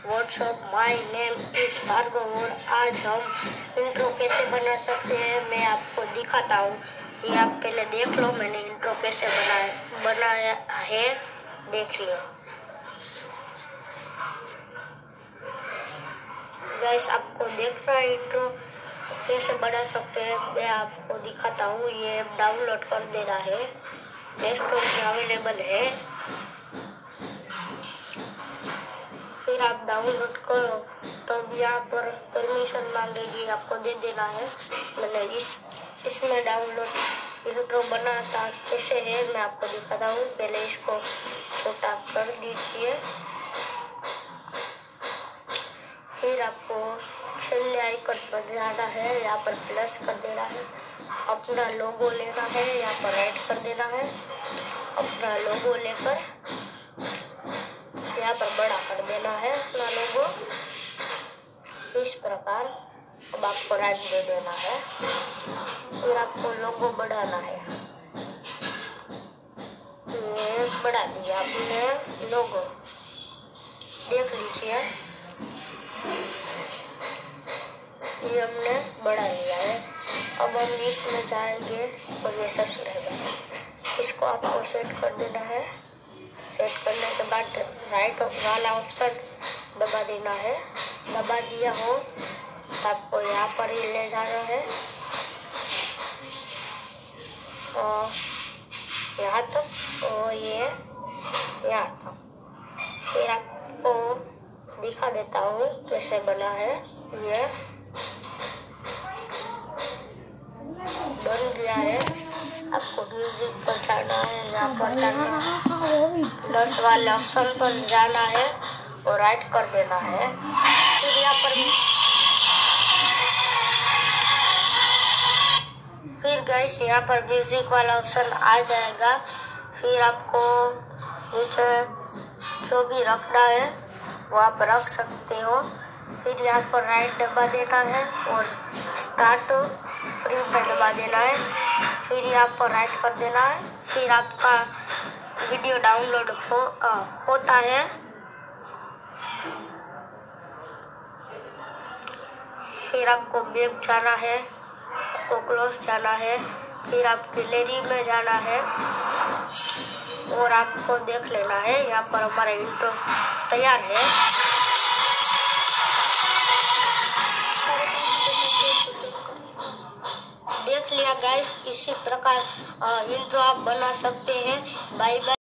WhatsApp, my name is Bhargav और आज हम इंट्रो कैसे बना सकते हैं मैं आपको दिखाता हूँ। ये आप पहले देख लो, मैंने इंट्रो कैसे बनाया है, देख लियो। गाइस, आपको देखना है इंट्रो कैसे बना सकते हैं, मैं आपको दिखाता हूँ। ये ऐप डाउनलोड कर देना है, प्ले स्टोर में अवेलेबल है। फिर आप डाउनलोड करो तब यहाँ पर परमिशन मांगेगी, आपको दे देना है। मैंने इसमें डाउनलोड इंट्रो बनाता कैसे है मैं आपको दिखाता हूँ। पहले इसको छोटा कर दीजिए, फिर आपको छल्ले आइकन पर जाना है, यहाँ पर प्लस कर देना है। अपना लोगो लेना है, यहाँ पर राइट कर देना है। अपना लोगो लेकर यहाँ पर बड़ा कर देना है अपना लोगो, इस प्रकार। अब आपको राइट दे देना है, फिर आपको लोगो बढ़ाना है। ये बढ़ा दिया आपने लोगो, देख लीजिए ये हमने बढ़ा लिया है। अब हम इसमें जाएंगे और ये सब्सक्राइबर, इसको आपको सेट कर देना है। सेट करने के बाद राइट वाला ऑप्शन दबा देना है। दबा दिया हो तो आपको यहाँ पर ही ले जाना है और यहाँ तक और ये यहाँ तक। फिर आपको दिखा देता हूँ कैसे बना है। ये बन गया है। आपको म्यूजिक पर जाना है, यहाँ पर जाना है, प्लस वाले ऑप्शन पर जाना है और राइट कर देना है। फिर यहाँ पर गाइस यहाँ पर म्यूजिक वाला ऑप्शन आ जाएगा। फिर आपको नीचे जो भी रखना है वो आप रख सकते हो। फिर यहाँ पर राइट दबा देना है और स्टार्ट फ्री पे दबा देना है। फिर यहाँ पर राइट कर देना है। फिर आपका वीडियो डाउनलोड होता है। फिर आपको बैक जाना है, आपको क्लोज जाना है, फिर आप गैलरी में जाना है और आपको देख लेना है। यहाँ पर हमारा इंट्रो तैयार है। देख लिया गाइस, इसी प्रकार इंट्रो आप बना सकते हैं। Bye bye.